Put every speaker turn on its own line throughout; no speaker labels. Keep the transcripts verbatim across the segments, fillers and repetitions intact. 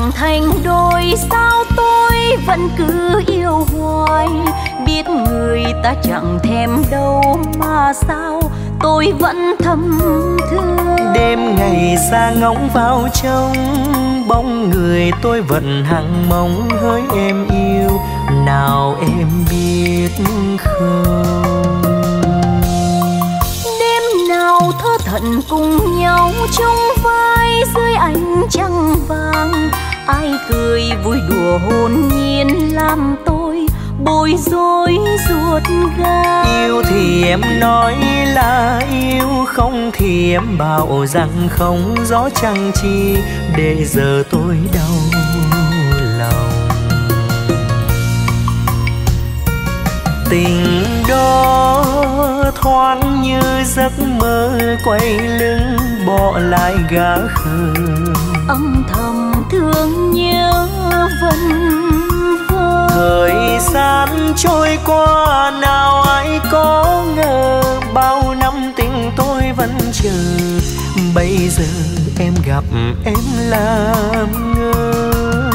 chẳng thành đôi, sao tôi vẫn cứ yêu hoài. Biết người ta chẳng thèm đâu mà sao tôi vẫn thầm thương.
Đêm ngày xa ngóng vào trong bóng người, tôi vẫn hằng mong hỡi em yêu, nào em biết không.
Đêm nào thơ thận cùng nhau chung vai dưới ánh trăng vàng, ai cười vui đùa hồn nhiên làm tôi bối rối ruột gan.
Yêu thì em nói là yêu, không thì em bảo rằng không, gió chẳng chi để giờ tôi đau lòng. Tình đó thoáng như giấc mơ, quay lưng bỏ lại gã khờ,
âm thầm thương nhớ vân vơ.
Thời gian trôi qua nào ai có ngờ, bao năm tình tôi vẫn chờ, bây giờ em gặp em làm ngơ.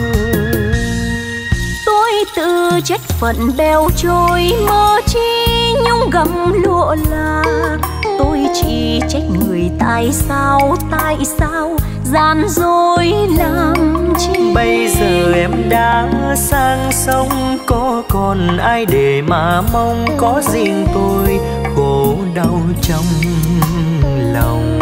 Tôi tự trách phận bèo trôi, mơ chi nhung gấm lụa là. Tôi chỉ trách người tại sao, tại sao gian dối làm chi.
Bây giờ em đã sang sông, có còn ai để mà mong, có riêng tôi khổ đau trong lòng.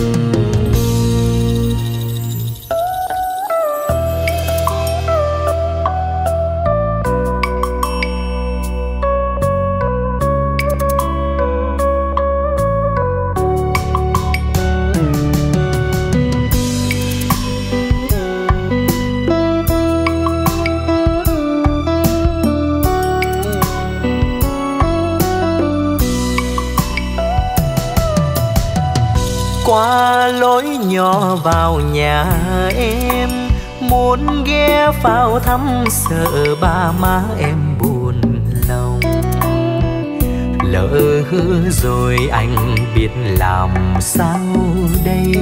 Qua lối nhỏ vào nhà em, muốn ghé vào thăm sợ ba má em buồn lòng. Lỡ hứa rồi anh biết làm sao đây,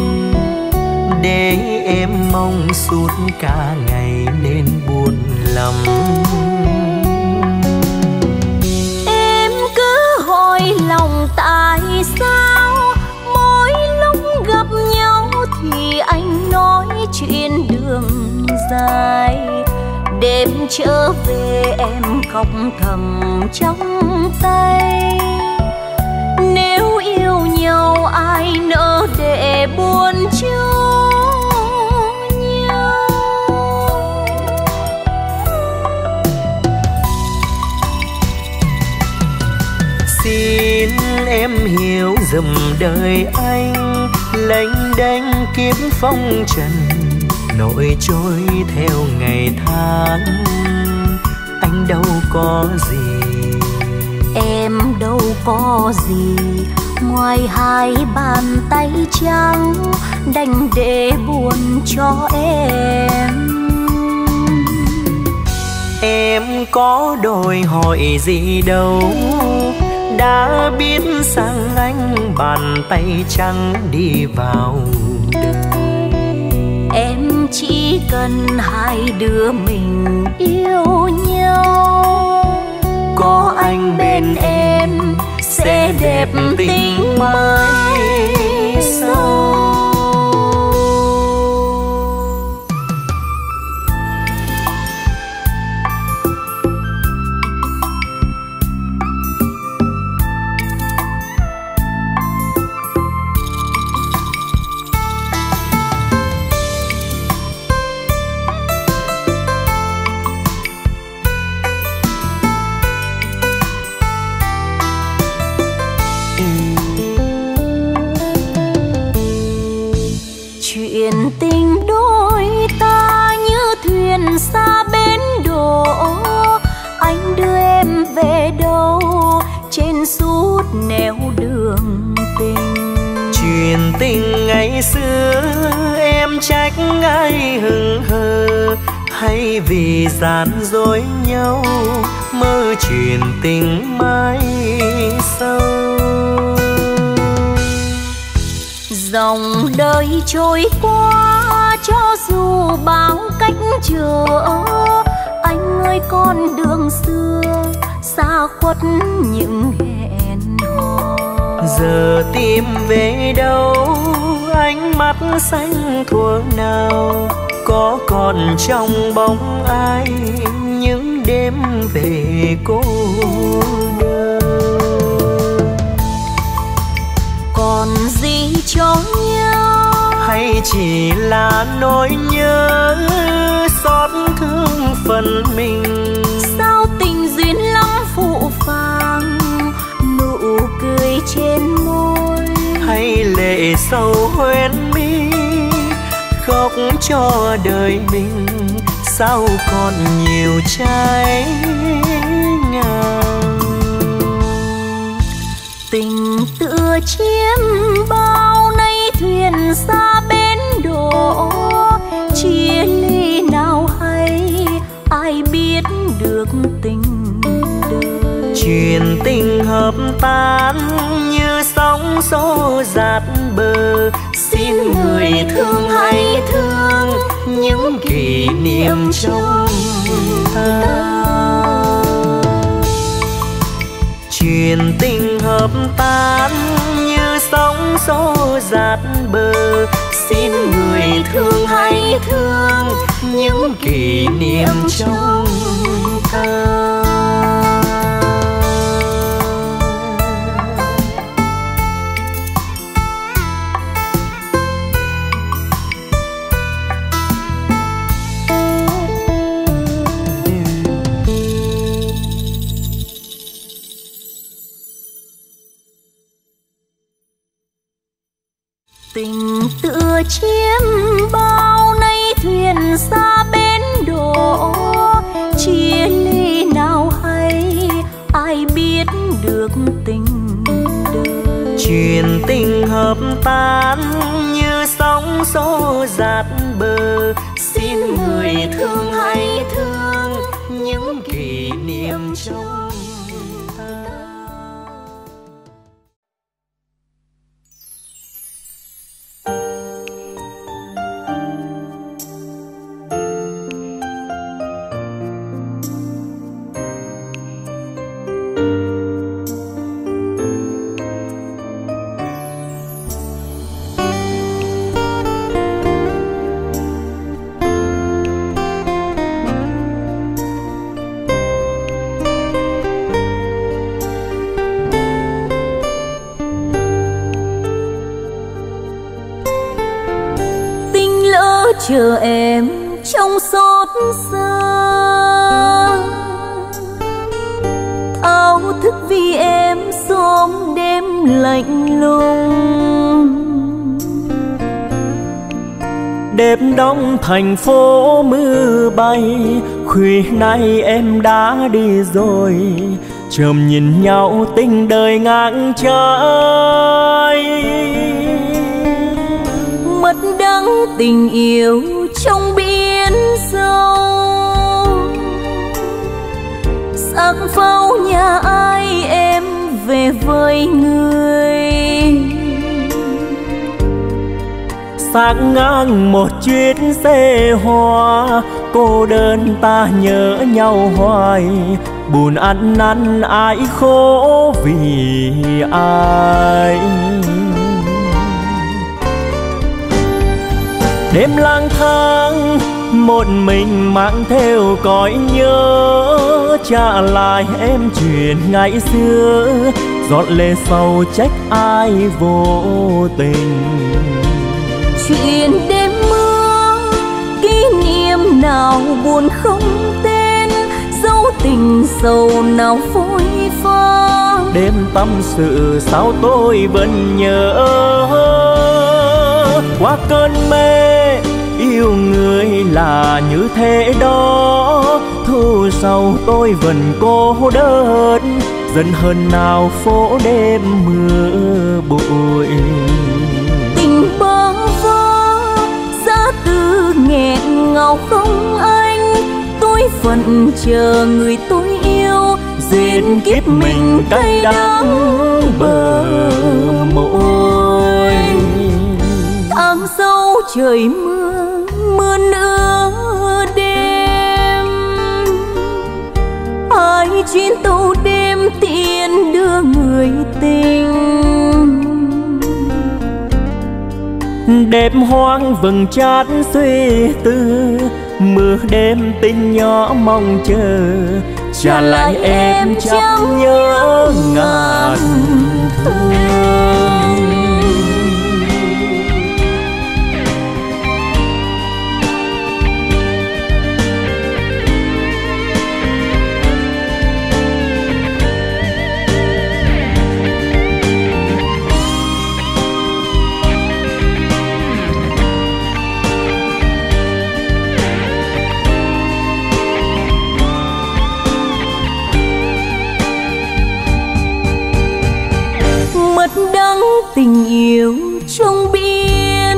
để em mong suốt cả ngày nên buồn lắm.
Em cứ hỏi lòng tại sao mỗi lúc gặp nhau thì anh nói chuyện đường dài. Đêm trở về em khóc thầm trong tay. Nếu yêu nhau ai nỡ để buồn cho nhau.
Xin em hiểu dùm đời anh, lênh đênh kiếp phong trần, nỗi trôi theo ngày tháng, anh đâu có gì.
Em đâu có gì ngoài hai bàn tay trắng, đành để buồn cho em.
Em có đòi hỏi gì đâu, đã biết rằng anh bàn tay trắng đi vào đời.
Em chỉ cần hai đứa mình yêu nhau,
có anh bên em sẽ đẹp tình mãi sau.
Chuyện tình đôi ta như thuyền xa bến đổ, anh đưa em về đâu trên suốt nẻo đường tình.
Chuyện tình ngày xưa em trách ai hững hờ, hay vì gian dối nhau mơ chuyện tình mãi sau.
Dòng đời trôi qua cho dù bao cách trở. Anh ơi con đường xưa xa khuất những hẹn hò.
Giờ tìm về đâu ánh mắt xanh thuở nào, có còn trong bóng ai những đêm về cô đơn.
Còn gì cho nhau
hay chỉ là nỗi nhớ xót thương phần mình?
sao tình duyên lắm phụ phàng, nụ cười trên môi
hay lệ sâu hoen mi, khóc cho đời mình sao còn nhiều trái ngang.
tình tựa chiếm bao nay thuyền xa bến đổ, chia ly nào hay ai biết được tình đời.
Chuyện tình hợp tan như sóng xô dạt bờ, xin người thương hãy thương những kỷ niệm trong ta. Chuyện tình hợp tan như sóng xô dạt bờ, xin người thương hãy thương những kỷ niệm trong ta.
Tình tựa chiếm bao nay thuyền xa bến đổ, chia ly nào hay ai biết được tình đời.
Chuyện tình hợp tan như sóng xô dạt bờ, xin người thương hãy thương những kỷ niệm trong ta.
Chờ em trong xót xa, thao thức vì em xóm đêm lạnh lùng.
Đêm đông thành phố mưa bay, khuya nay em đã đi rồi, chợm nhìn nhau tình đời ngang trái.
Mất đắng tình yêu trong biển sâu, sắc pháo nhà ai em về với người.
Xác ngang một chiếc xe hoa, cô đơn ta nhớ nhau hoài, buồn ăn năn ai khổ vì ai. Đêm lang thang một mình mang theo cõi nhớ, trả lại em chuyện ngày xưa, giọt lệ sầu trách ai vô tình.
Chuyện đêm mưa kỷ niệm nào buồn không tên, dấu tình sầu nào phôi pha.
Đêm tâm sự sao tôi vẫn nhớ, qua cơn mê yêu người là như thế đó. Thu sầu tôi vẫn cô đơn, dần hơn nào phố đêm mưa bụi.
Tình bơ vơ giá tư nghẹn ngào không anh, tôi vẫn chờ người tôi yêu, duyên kiếp mình cay đắng bờ môi. Tháng sâu trời mưa, mưa nữa đêm. Ai chuyến tàu đêm tiễn đưa người tình.
Đêm hoang vầng trát suy tư, mưa đêm tình nhỏ mong chờ. Trả lại em trăm nhớ ngàn thương.
Đắng tình yêu trong biển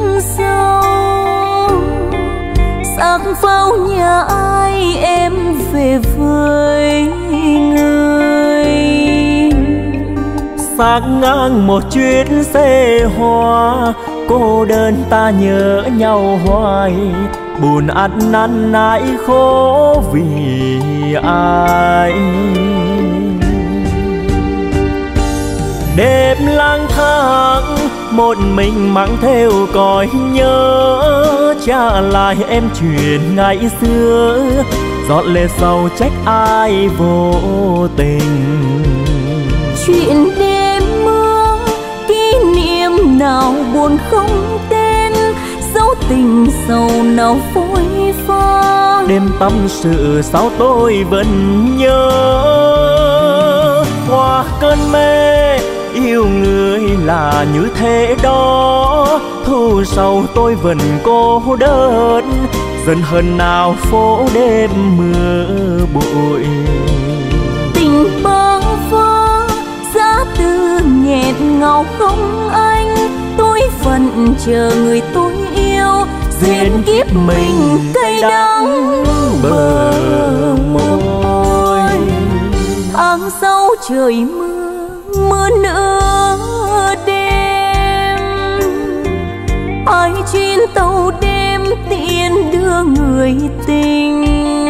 sâu, xác pháo nhà ai em về với người.
Xác ngang một chuyến xe hoa, cô đơn ta nhớ nhau hoài. Buồn ăn năn nãi khổ vì ai. Đêm lang thang một mình mang theo cõi nhớ. Trả lại em chuyện ngày xưa, giọt lệ sầu trách ai vô tình.
Chuyện đêm mưa kỷ niệm nào buồn không tên, dấu tình sầu nào phôi pha.
Đêm tâm sự sao tôi vẫn nhớ. Qua cơn mê yêu người là như thế đó, thu sầu tôi vẫn cô đơn. Dần hơn nào phố đêm mưa bụi.
Tình bơ vơ giá tư nghẹn ngào không anh. Tôi vẫn chờ người tôi yêu, duyên kiếp mình cay đắng bờ môi. Tháng sau trời mưa, mưa nữa đêm. Ai chuyến tàu đêm tiễn đưa người tình.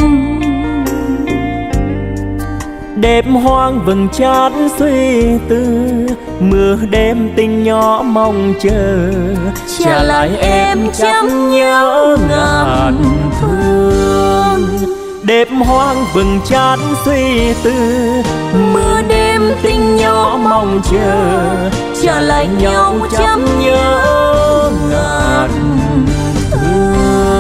Đêm hoang vầng trát suy tư, mưa đêm tình nhỏ mong chờ.
Trả lại em trăm nhớ ngàn thương.
Đêm hoang vầng trát suy tư,
mưa đêm tình nhỏ mong chờ. Trả lại nhau trăm nhớ ngàn thương.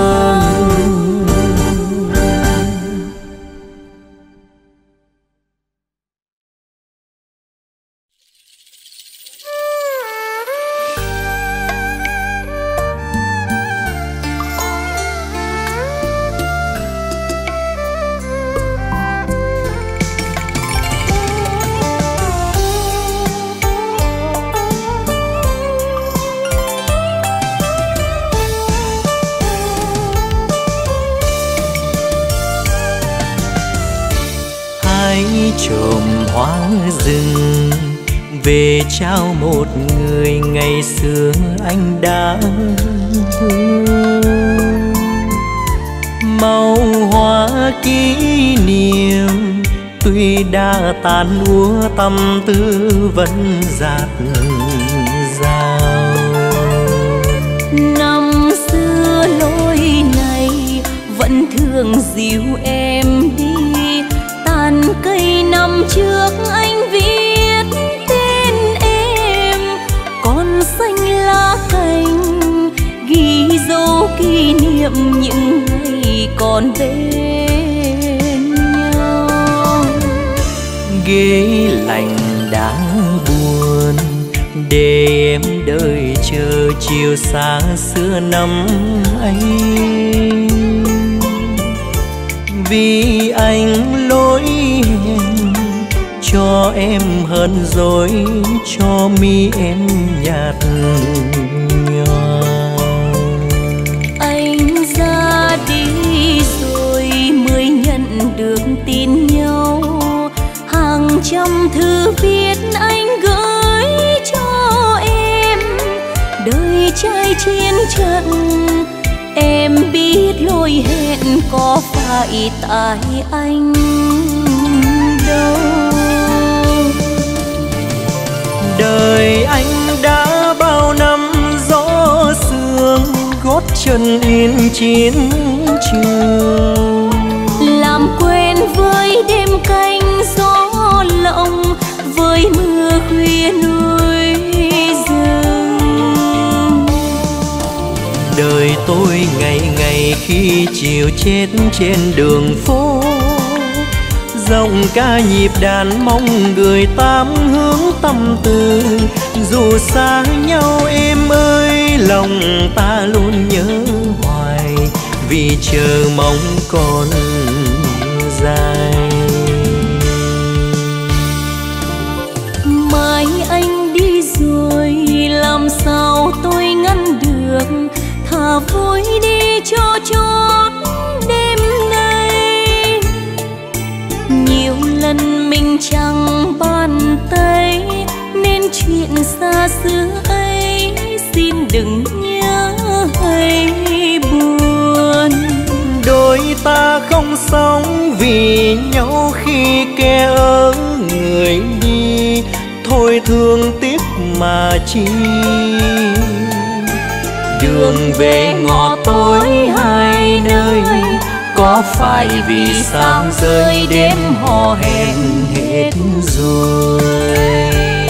Trộm hoa rừng về trao một người ngày xưa anh đã thương. Màu hoa kỷ niệm tuy đã tàn úa, tâm tư vẫn dạt dào.
Năm xưa lối này vẫn thường dìu em đi. Tàn cây năm trước anh viết tên em, còn xanh lá cành ghi dấu kỷ niệm những ngày còn bên nhau.
Ghế lạnh đã buồn để em đợi chờ chiều xa xưa năm ấy. Vì anh lỗi hẹn cho em hơn rồi, cho mi em nhạt nhòa.
Anh ra đi rồi mới nhận được tin nhau. Hàng trăm thư viết anh gửi cho em, đời trai chiến trận có phải tại anh đâu.
Đời anh đã bao năm gió sương, gót chân in chiến trường.
Làm quen với đêm canh gió lộng, với mưa khuya núi rừng.
Đời tôi ngày ngày khi chiều chết trên đường phố, giọng ca nhịp đàn mong người tám hướng tâm tư. Dù xa nhau em ơi, lòng ta luôn nhớ hoài, vì chờ mong còn dài.
Mai anh đi rồi làm sao tôi ngăn được, thà vui đi cho chót đêm nay. Nhiều lần mình chẳng bàn tay, nên chuyện xa xưa ấy xin đừng nhớ hay buồn.
Đôi ta không sống vì nhau khi kẻ ở người đi, thôi thương tiếc mà chi. Đường về ngõ tối hai nơi, có phải vì sao rơi đêm hò hẹn hết rồi.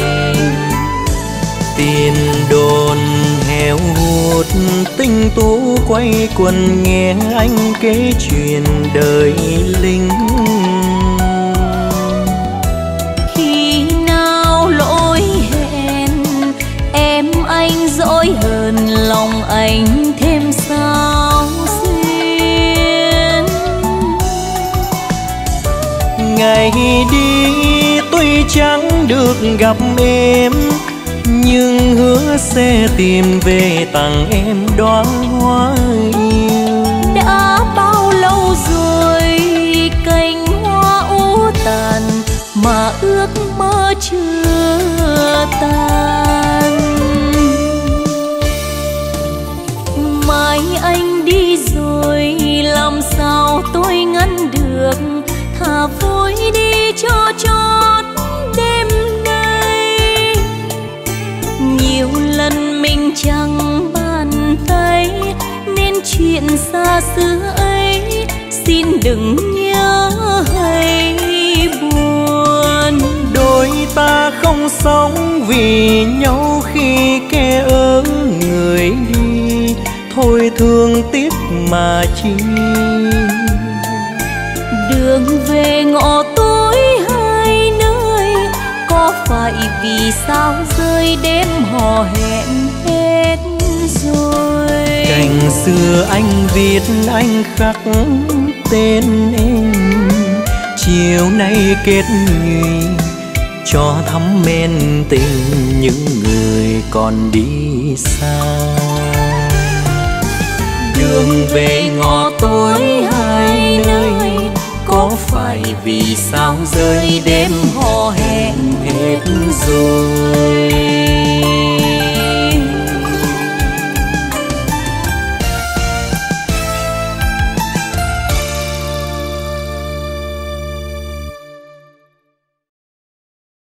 Tiền đồn heo hút tinh tú quay quần, nghe anh kể chuyện đời lính.
Khi nào lỗi hẹn em anh dỗi hơn, lòng anh thêm sao xuyên.
Ngày đi tuy chẳng được gặp em, nhưng hứa sẽ tìm về tặng em đóa hoa yêu.
Đã bao lâu rồi cành hoa u tàn, mà ước mơ chưa tan. Mai anh đi rồi làm sao tôi ngăn được, thà vui đi cho chót đêm nay. Nhiều lần mình chẳng bàn tay, nên chuyện xa xưa ấy xin đừng nhớ hay buồn.
Đôi ta không sống vì nhau khi kẻ ở người đi, thôi thương tiếc mà chi.
Đường về ngõ tối hai nơi, có phải vì sao rơi đêm hò hẹn hết rồi.
Cành xưa anh viết anh khắc tên em, chiều nay kết nhụy cho thắm men tình những người còn đi xa. Đường về ngõ tối hai nơi, có phải vì sao rơi đêm hò hẹn hết rồi.